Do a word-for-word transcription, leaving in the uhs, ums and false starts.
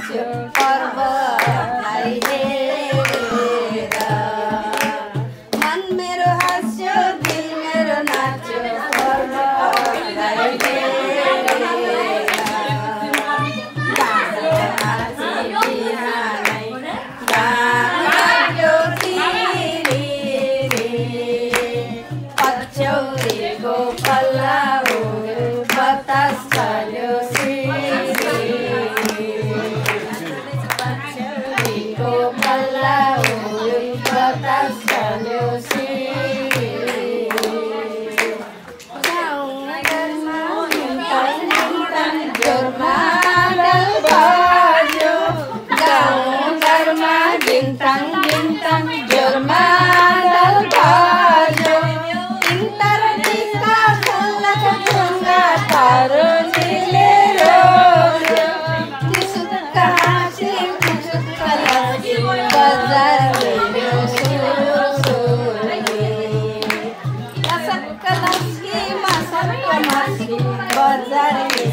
नाच्यो पर्वतलाई हेरेर मन मेरो हाँस्यो दिल मेरो नाच्यो पर्वतलाई हेरेर पछौरीको पल्ला उड्यो बतास चल्यो पछौरीको पल्ला उड्यो बतास चल्यो गाउँघरमा जोरमा डल बज्यो गाउँघरमा गिन्ताङ गिन्ताङ जोरमा डल बज्यो बजार